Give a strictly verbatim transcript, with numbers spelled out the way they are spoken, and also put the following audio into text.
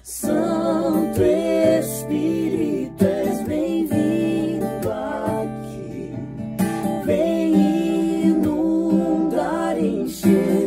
Santo Espírito, és bem-vindo aqui. Vem inundar, encher